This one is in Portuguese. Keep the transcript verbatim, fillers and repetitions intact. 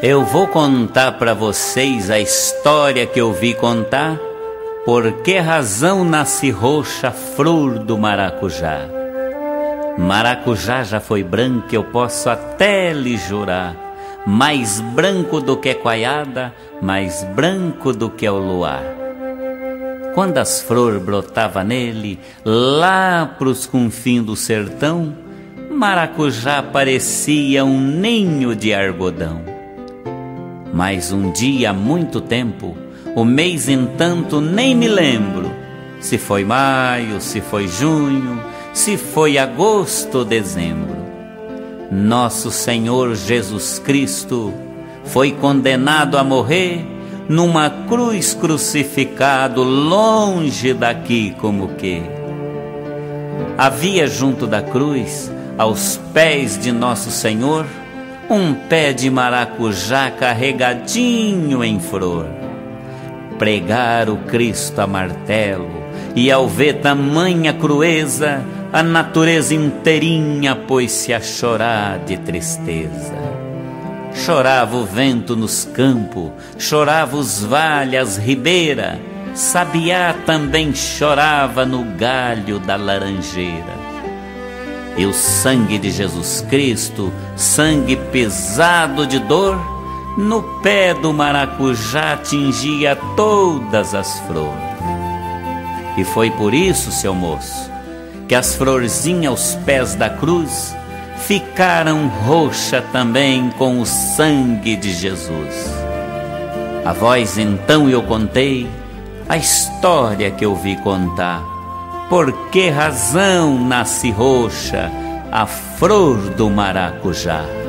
Eu vou contar para vocês a história que eu vi contar, por que razão nasce roxa a flor do maracujá. Maracujá já foi branco, eu posso até lhe jurar, mais branco do que coiada, mais branco do que o luar. Quando as flores brotavam nele, lá pros confins do sertão, maracujá parecia um ninho de algodão. Mas um dia há muito tempo, o mês entanto nem me lembro, se foi maio, se foi junho, se foi agosto ou dezembro, nosso Senhor Jesus Cristo foi condenado a morrer numa cruz, crucificado longe daqui como que. Havia junto da cruz, aos pés de nosso Senhor, um pé de maracujá carregadinho em flor. Pregaram Cristo a martelo, e ao ver tamanha crueza, a natureza inteirinha pôs-se a chorar de tristeza. Chorava o vento nos campos, chorava os vales, as ribeiras, sabiá também chorava no galho da laranjeira. E o sangue de Jesus Cristo, sangue pesado de dor, no pé do maracujá tingia todas as flores. E foi por isso, seu moço, que as florzinhas aos pés da cruz ficaram roxa também com o sangue de Jesus. A vós então eu contei a história que eu vi contar, por que razão nasce roxa a flor do maracujá.